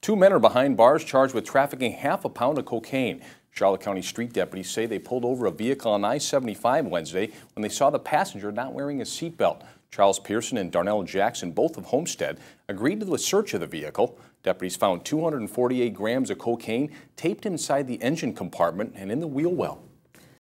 Two men are behind bars charged with trafficking half a pound of cocaine. Charlotte County street deputies say they pulled over a vehicle on I-75 Wednesday when they saw the passenger not wearing a seatbelt. Charles Pearson and Darnell Jackson, both of Homestead, agreed to the search of the vehicle. Deputies found 248 grams of cocaine taped inside the engine compartment and in the wheel well.